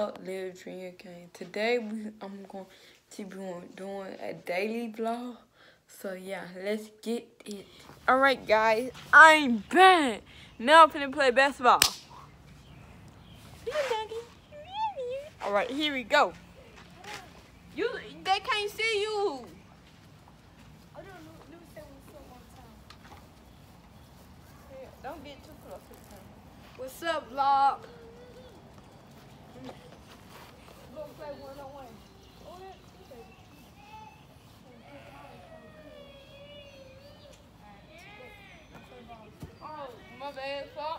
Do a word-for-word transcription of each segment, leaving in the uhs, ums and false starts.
vlog, Little Dream King. Today we I'm going to be doing a daily vlog. So yeah, let's get it. Alright guys, I'm back. Now I'm finna play basketball. Alright, here we go. You they can't see you. Don't get too close to the camera. What's up, vlog? Go play one on one. Oh, my bad, fuck.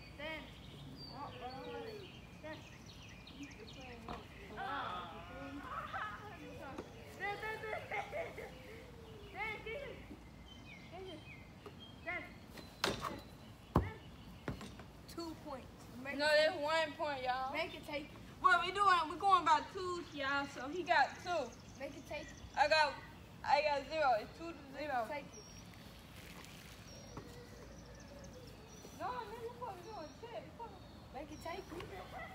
Two points. Make no, that's one point, y'all. Make it take. What we doing? We're going by twos, y'all. So he got two. Make it take. I got, I got zero. It's two to zero. Take it. No, nigga, what we doing? Shit. Make it take it.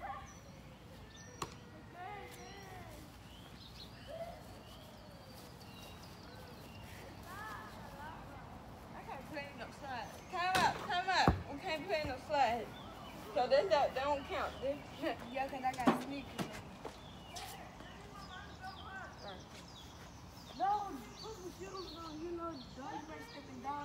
I can't play no slide. Time out, time out. We can't play no slide. So that's that, that don't count. Yeah, cause I got sneakers. No, put some shoes on. You know, don't break stepping down.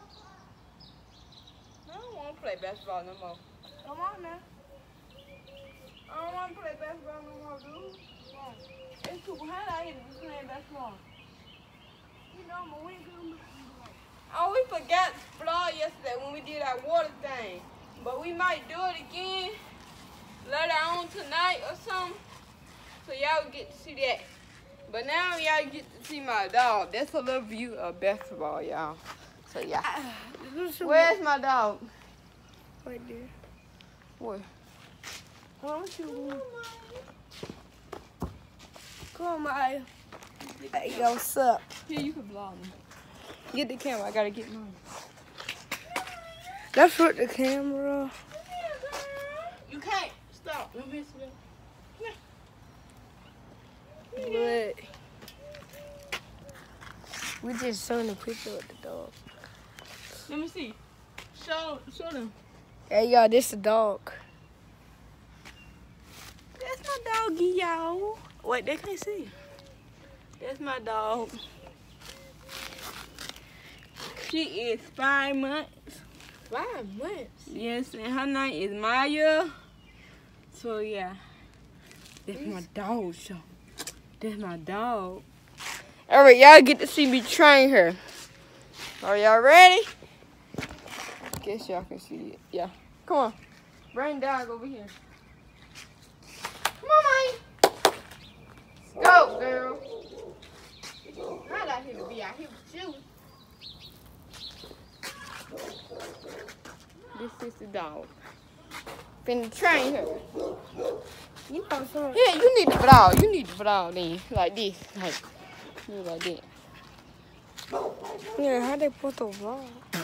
I don't want to play basketball no more. Come on now. I don't want to play basketball no more, dude. Why? It's too hot out here to be playing basketball. You know, my wing gonna look like. Oh, we forgot to vlog yesterday when we did our water thing. But we might do it again later on tonight or something. So y'all get to see that. But now y'all get to see my dog. That's a little view of basketball, y'all. So yeah. Where's my dog? Right there. Where? Come on, you. Come on, Maya. Hey, yo, what's up? Here, you can vlog me. Get the camera. I gotta get mine. That's what the camera. You can't. Stop. Let me see But we just showing a picture of the dog. Let me see. Show, show them. Hey, y'all, this the dog. That's my doggy, y'all. Wait, they can't see. That's my dog. She is five months. Five months? Yes, and her name is Maya. So, yeah. That's my dog, so. That's my dog. All right, y'all get to see me train her. Are y'all ready? Guess y'all can see it. Yeah. Come on. Bring dog over here. Come on, man. Go, girl. I'm not here to be out here with you. This is the dog. Finna train her. You know, so Yeah, you need the vlog. You need the vlog then. Like this. Like, you like that. yeah, how they put the vlog?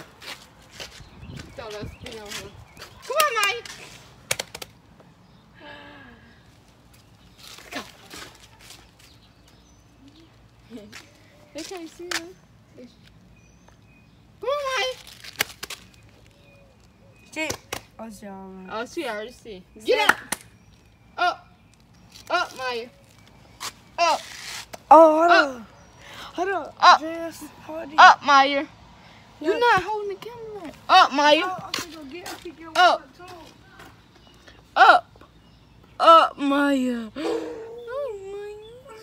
So let's spin on her. Come on, Mike. Go. They can't see her. Come on, Mike. Shit. Oh, sorry. Oh, she already see. Get up. Up. Up, Maya. Up. Oh, hold Up. on. Hold on. Up. Just hold it. Up, Maya. You're Yeah. not holding the camera right. Up, Maya. Oh, I'm gonna go get I think it Up. was Up. Up, Maya. Oh,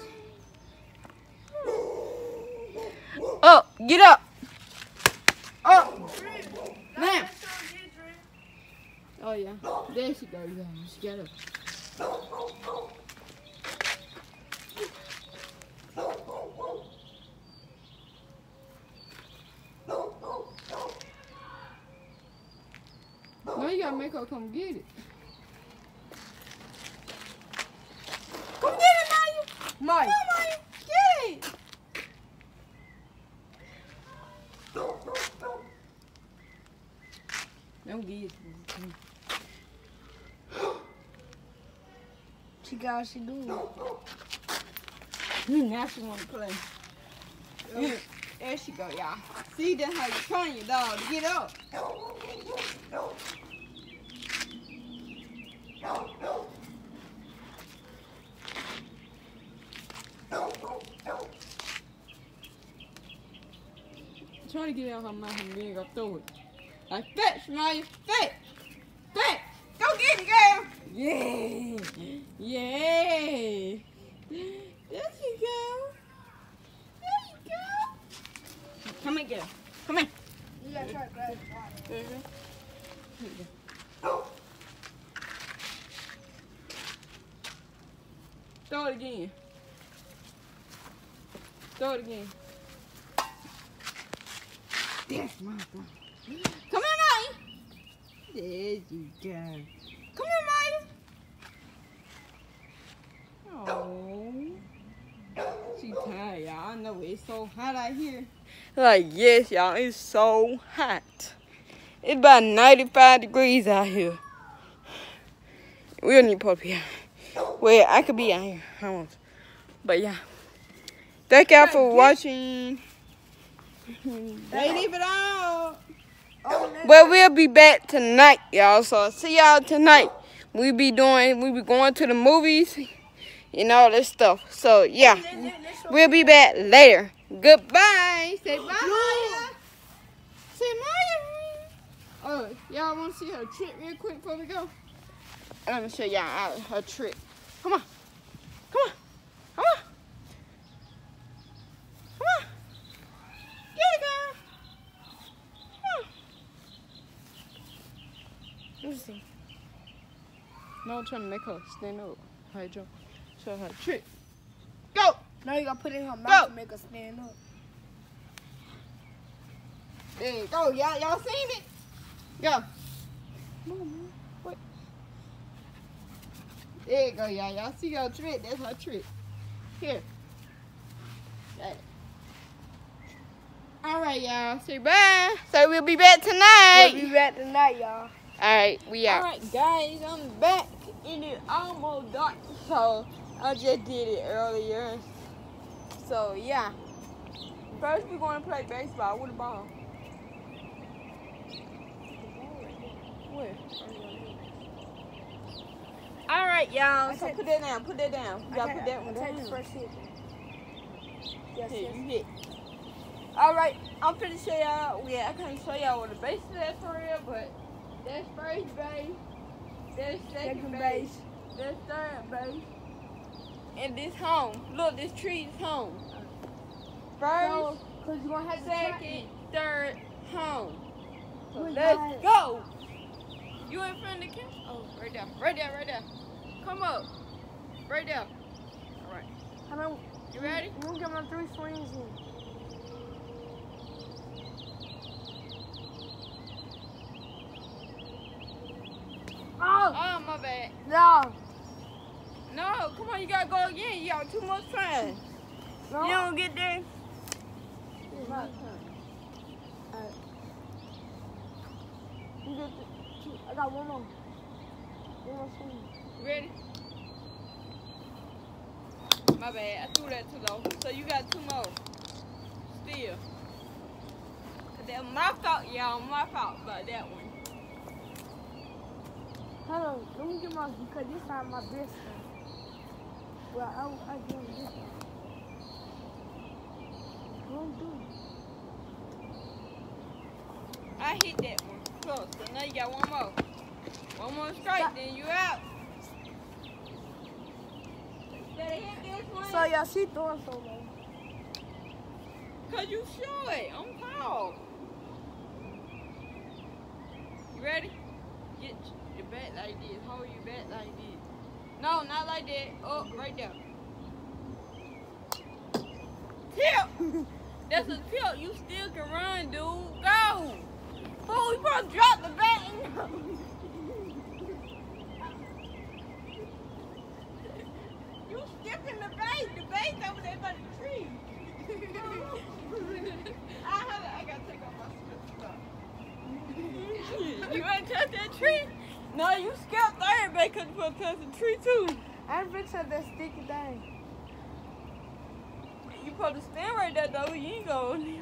Maya. Up. Get up. Up. Now. Oh, yeah. There she goes. She got up. Now you gotta make her come get it. Come get it, Maya. Mike. Come on, Maya. Get it. Don't get it. She got what she doing. Now she wanna play. There she go, y'all. See, that's how you train your dog to get up. Trying to get it out her mouth and then go through it. Like, fetch, Maya, fetch, fetch. Go get it, girl. Yeah, yeah. There you go. There you go. Come here, girl. Come here. You gotta try to grab it. Mm-hmm. Here you go. Throw it again. Throw it again. That's my dog. Come here, Maya. There you go. Come here, Maya. Oh. She tired, y'all. I know it's so hot out here. Like, yes, y'all. It's so hot. It's about ninety-five degrees out here. We don't need puppy out. Well, I could be out here. I won't. But, yeah. Thank y'all for watching. They leave it out. But we'll be back tonight, y'all. So see y'all tonight. We be doing, we be going to the movies and all this stuff. So yeah, we'll be back later. Goodbye. Say bye, Maya. Say Maya. Oh, y'all want to see her trick real quick before we go? I'm gonna show y'all her trick. Come on, come on, come on. Listen. No, I'm trying to make her stand up. Hi, Joe. Show her a trick. Go! Now you gotta put it in her mouth Go. to make her stand up. There you go. Y'all, y'all seen it? Go. Come on, man. What? There you go, y'all. Y'all see her trick? That's her trick. Here. Okay. All right, y'all. Say bye. So we'll be back tonight. We'll be back tonight, y'all. All right, we out. All right, guys, I'm back, and it almost dark, so I just did it earlier. So yeah, first we're going to play baseball with a ball. Where? All right, y'all. So put that down. Put that down. You gotta put that one down. Take the first hit. Yes, Here, yes. you hit. All right, I'm finna show y'all. Yeah, I can't show y'all what the base is at for real, but that's first base, that's second, second base, base, that's third base, and this home. Look, this tree is home. First, so, cause you gonna have second, third, home. So let's go. You in front of the camera? Oh, right there, right there, right there. Come up, right there. All right. How about, you ready? I'm gonna get my three swings in. Oh. Oh, my bad. No. No, come on, you gotta go again. You got too much time. No. You don't get there. It's my turn. Alright. You get the two. I got one more. One more swing. You ready? My bad. I threw that too low. So you got two more. Still. That's my fault, y'all. My fault about that one. Hold on, let me get my, because this is my best one. Well, I, I give this one. Don't do it. I hit that one. Close. So now you got one more. One more strike, Stop. Then you out. Did I hit this one? So y'all see throwing so low. Because you short. I'm tall. You ready? Get your bat like this. Hold your bat like this. No, not like that. Oh, right there. Tip! That's a tip. You still can run, dude. Go! Fool, you supposed to drop the bat. You skipping the base. The base over there by the tree. I, I gotta take off my slip. You ain't touch that tree? No, you skipped third base because you put touch the tree too. I ain't fixing that sticky thing. You supposed to stand right there though. You ain't going.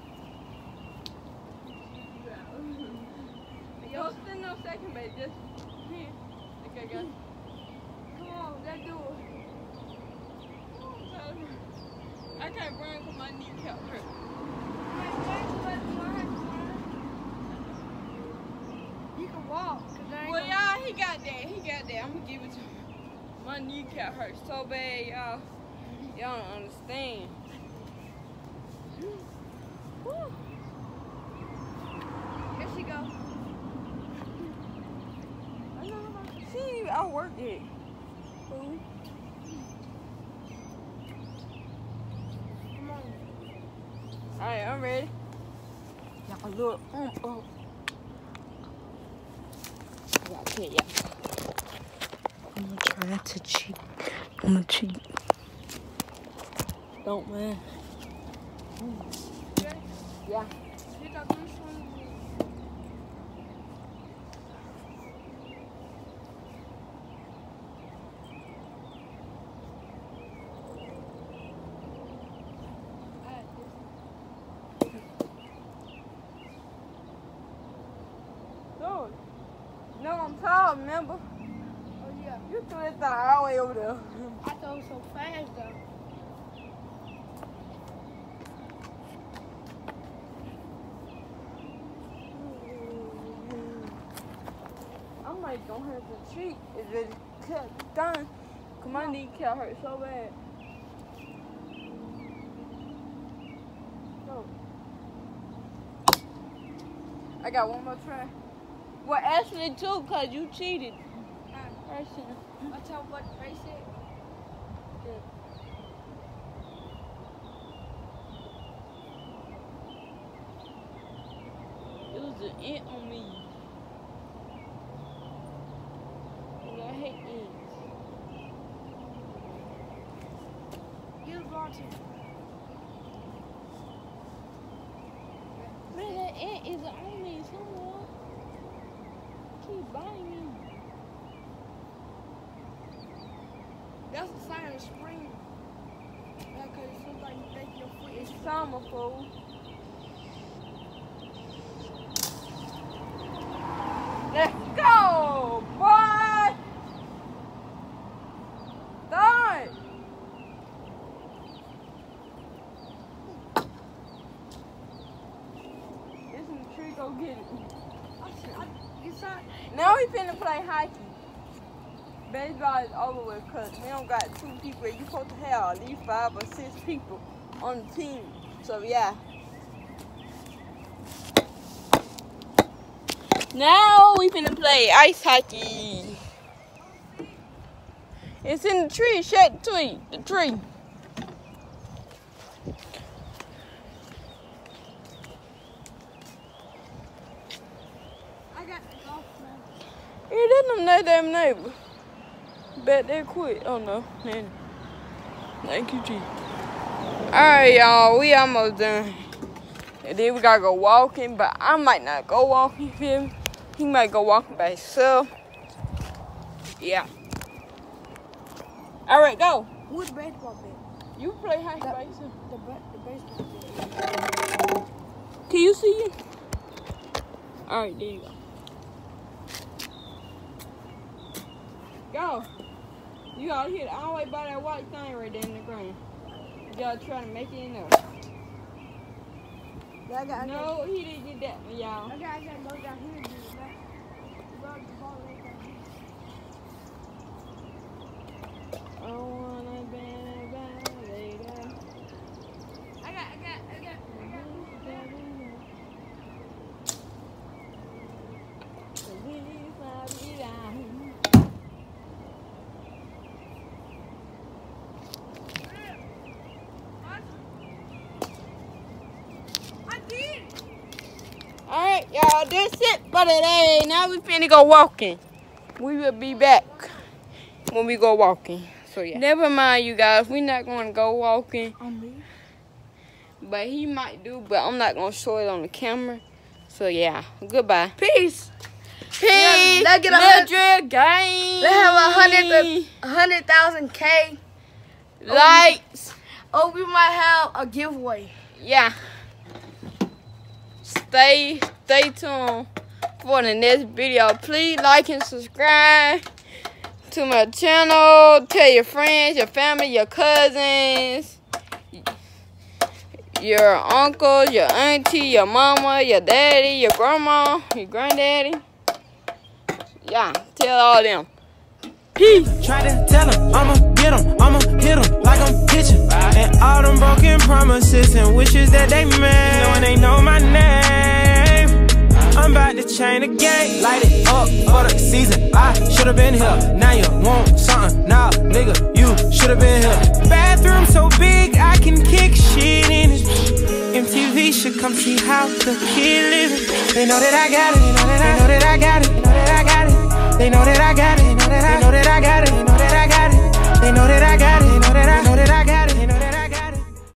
Don't stand no second, baby. Just here. Okay, go. Come on, let's do it. I can't run because my kneecap hurt. You can walk. Cause I ain't Well, gonna... y'all, he got that. He got that. I'm going to give it to him. My kneecap hurt so bad, y'all. Y'all don't understand. Woo. Here she go. I know. She ain't even outworked it. Fool. Come on. Alright, I'm ready. Y'all look. Mm, oh. Y'all can't, y'all. I'm gonna try not to cheat. I'm gonna cheat. Don't, man. Yeah. Yeah. You got this one. Dude. No, I'm tall, remember? Oh, yeah. You threw that thing all the way over there. I thought it was so fast, though. I'm like, don't hurt the cheek. Is it cut done? Cause my kneecap hurt so bad. Go. I got one more try. Well, Ashley too, cause you cheated. Ashley. I tell what race it. It was an ant on me. And I hate ants. He was watching. Man, that ant is on me somewhere. Keep biting me. That's a sign of spring. Because sometimes you think your foot is It's summer, fool. Let's go, boy! Done! It's in the tree, go get it. I said, I, it's not. Now we finna play hockey. Baseball is over with because we don't got two people. You supposed to have at least five or six people on the team. So yeah. Now we finna play ice hockey. It's in the tree. Shake the tree. The tree. I got the golf ball. Hey, that's them that damn neighbor. Bet they quit. Oh no, man. Thank you, G. Alright, y'all, we almost done. And then we gotta go walking, but I might not go walking, you feel me? He might go walking by himself. Yeah. Alright, go. Who's the baseball bat? You play hockey by yourself. The, ba- the baseball bat. Can you see it? Alright, there you go. Go. You gotta hit it all the way by that white thing right there in the ground. You gotta try to make it in there. Yeah, I got, I got, No, he didn't get that one, y'all. I got, I got to go down here and do that. Rub the ball right down here. I wanna be a lady. I got, I got, I got, I got. Alright, y'all, that's it for today. Now we finna go walking. We will be back when we go walking. So yeah. Never mind, you guys. We're not gonna go walking. On me? But he might do, but I'm not gonna show it on the camera. So yeah. Goodbye. Peace. P. Yeah, let's get a Mildred Gang. Let's have a hundred, a hundred thousand K likes. Or we might have a giveaway. Yeah. Stay, stay tuned for the next video. Please like and subscribe to my channel. Tell your friends, your family, your cousins, your uncle, your auntie, your mama, your daddy, your grandma, your granddaddy. Yeah, tell all them. Peace. Try to tell them, I'ma get them, I'ma hit them like I'm pitching. And all them broken promises and wishes that they made. When they know my name, I'm about to change the game. Light it up for the season. I should've been here. Now you want something. Nah, nigga, you should've been here. Bathroom so big, I can kick shit in it. M T V should come see how the kid living. They know that I got it. They know that I got it. They know that I got it. They know that I got it. They know that I got it.